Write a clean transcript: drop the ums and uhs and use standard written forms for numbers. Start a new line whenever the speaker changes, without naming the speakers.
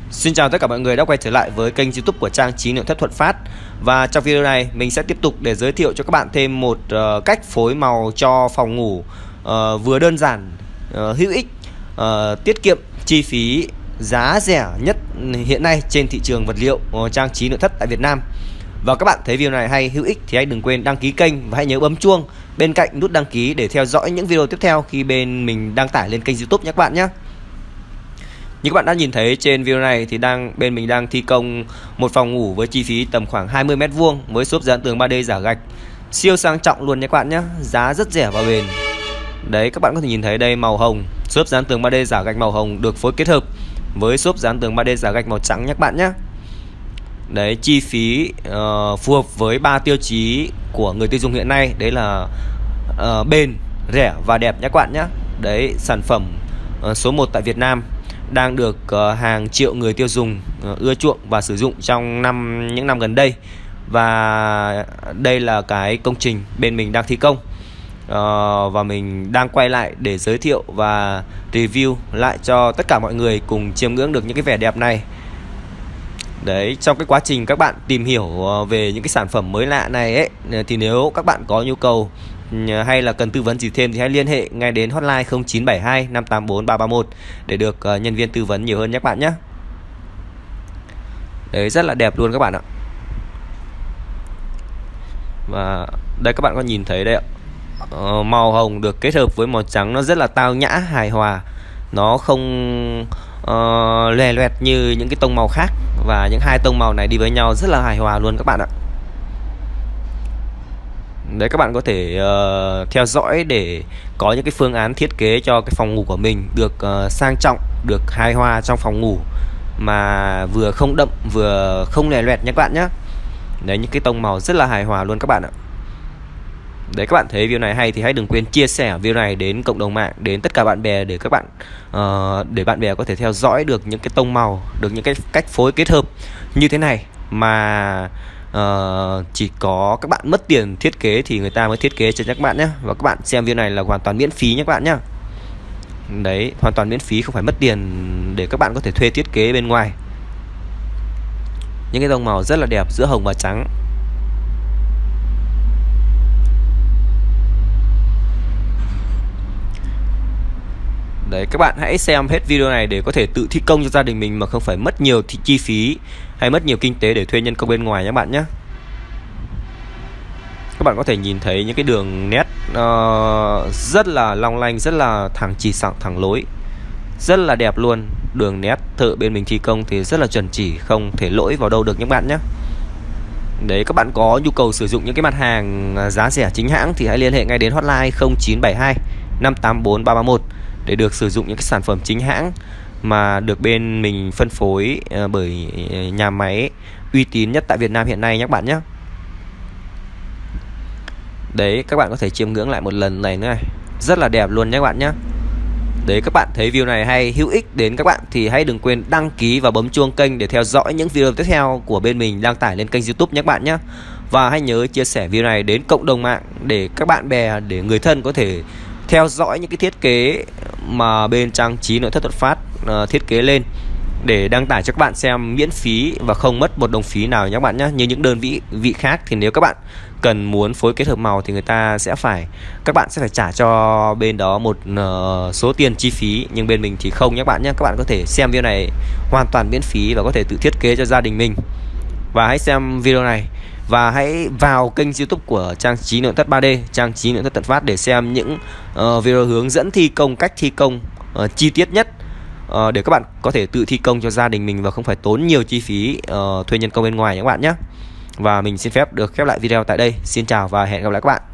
Xin chào tất cả mọi người đã quay trở lại với kênh YouTube của Trang Trí Nội Thất Thuận Phát. Và trong video này mình sẽ tiếp tục để giới thiệu cho các bạn thêm một cách phối màu cho phòng ngủ vừa đơn giản, hữu ích, tiết kiệm chi phí, giá rẻ nhất hiện nay trên thị trường vật liệu trang trí nội thất tại Việt Nam. Và các bạn thấy video này hay, hữu ích thì hãy đừng quên đăng ký kênh và hãy nhớ bấm chuông bên cạnh nút đăng ký để theo dõi những video tiếp theo khi bên mình đăng tải lên kênh YouTube nhé các bạn nhé. Như các bạn đã nhìn thấy trên video này thì bên mình đang thi công một phòng ngủ với chi phí tầm khoảng 20 m² với xốp dán tường 3D giả gạch, siêu sang trọng luôn nha các bạn nhé, giá rất rẻ và bền. Đấy, các bạn có thể nhìn thấy đây, màu hồng, xốp dán tường 3D giả gạch màu hồng được phối kết hợp với xốp dán tường 3D giả gạch màu trắng nhé các bạn nhé. Đấy, chi phí phù hợp với 3 tiêu chí của người tiêu dùng hiện nay, đấy là bền, rẻ và đẹp nhé các bạn nhé. Đấy, sản phẩm số 1 tại Việt Nam, đang được hàng triệu người tiêu dùng ưa chuộng và sử dụng trong những năm gần đây. Và đây là cái công trình bên mình đang thi công, và mình đang quay lại để giới thiệu và review lại cho tất cả mọi người cùng chiêm ngưỡng được những cái vẻ đẹp này. Đấy, trong cái quá trình các bạn tìm hiểu về những cái sản phẩm mới lạ này ấy, thì nếu các bạn có nhu cầu hay là cần tư vấn gì thêm thì hãy liên hệ ngay đến hotline 0972 584 331 để được nhân viên tư vấn nhiều hơn nhé các bạn nhé. Đấy, rất là đẹp luôn các bạn ạ. Và đây các bạn có nhìn thấy đây ạ, màu hồng được kết hợp với màu trắng, nó rất là tao nhã, hài hòa, nó không lòe loẹt như những cái tông màu khác, và những hai tông màu này đi với nhau rất là hài hòa luôn các bạn ạ. Đấy, các bạn có thể theo dõi để có những cái phương án thiết kế cho cái phòng ngủ của mình được sang trọng, được hài hòa trong phòng ngủ mà vừa không đậm vừa không lòe loẹt nha các bạn nhé. Đấy, những cái tông màu rất là hài hòa luôn các bạn ạ. Đấy, các bạn thấy video này hay thì hãy đừng quên chia sẻ video này đến cộng đồng mạng, đến tất cả bạn bè để các bạn để bạn bè có thể theo dõi được những cái tông màu, được những cái cách phối kết hợp như thế này mà chỉ có các bạn mất tiền thiết kế thì người ta mới thiết kế cho các bạn nhé. Và các bạn xem video này là hoàn toàn miễn phí nhé các bạn nhé. Đấy, hoàn toàn miễn phí, không phải mất tiền để các bạn có thể thuê thiết kế bên ngoài. Những cái tông màu rất là đẹp giữa hồng và trắng. Đấy, các bạn hãy xem hết video này để có thể tự thi công cho gia đình mình mà không phải mất nhiều chi phí hay mất nhiều kinh tế để thuê nhân công bên ngoài nhé các bạn nhé. Các bạn có thể nhìn thấy những cái đường nét rất là long lanh, rất là thẳng chỉ, thẳng lối, rất là đẹp luôn. Đường nét thợ bên mình thi công thì rất là chuẩn chỉ, không thể lỗi vào đâu được những bạn nhé. Đấy, các bạn có nhu cầu sử dụng những cái mặt hàng giá rẻ chính hãng thì hãy liên hệ ngay đến hotline 0972 584 331 để được sử dụng những cái sản phẩm chính hãng mà được bên mình phân phối bởi nhà máy uy tín nhất tại Việt Nam hiện nay nhé các bạn nhé. Đấy, các bạn có thể chiêm ngưỡng lại một lần này nữa này, rất là đẹp luôn nhé các bạn nhé. Đấy, các bạn thấy video này hay, hữu ích đến các bạn thì hãy đừng quên đăng ký và bấm chuông kênh để theo dõi những video tiếp theo của bên mình đăng tải lên kênh YouTube nhé các bạn nhé. Và hãy nhớ chia sẻ video này đến cộng đồng mạng để các bạn bè, để người thân có thể theo dõi những cái thiết kế mà bên Trang Trí Nội Thất Thuận Phát thiết kế lên để đăng tải cho các bạn xem miễn phí và không mất một đồng phí nào nhé các bạn nhé. Như những đơn vị khác thì nếu các bạn cần muốn phối kết hợp màu thì các bạn sẽ phải trả cho bên đó một số tiền chi phí, nhưng bên mình thì không nhé các bạn nhé. Các bạn có thể xem video này hoàn toàn miễn phí và có thể tự thiết kế cho gia đình mình. Và hãy xem video này và hãy vào kênh YouTube của Trang Trí Nội Thất 3D, Trang Trí Nội Thất Thuận Phát để xem những video hướng dẫn thi công, cách thi công chi tiết nhất, để các bạn có thể tự thi công cho gia đình mình và không phải tốn nhiều chi phí thuê nhân công bên ngoài nhé các bạn nhé. Và mình xin phép được khép lại video tại đây. Xin chào và hẹn gặp lại các bạn.